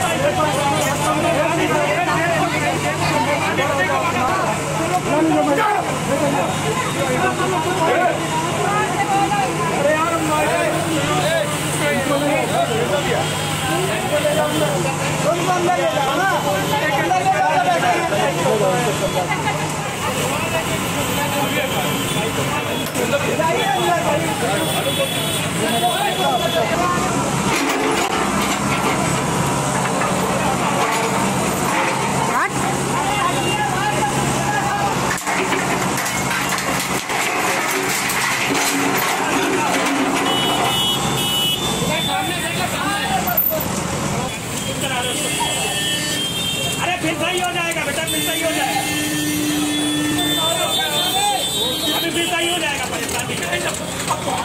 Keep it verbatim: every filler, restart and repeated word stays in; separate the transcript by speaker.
Speaker 1: अरे फिर सही हो जाएगा बेटा, फिर सही हो जाएगा, अभी फिर सही हो जाएगा। परेशानी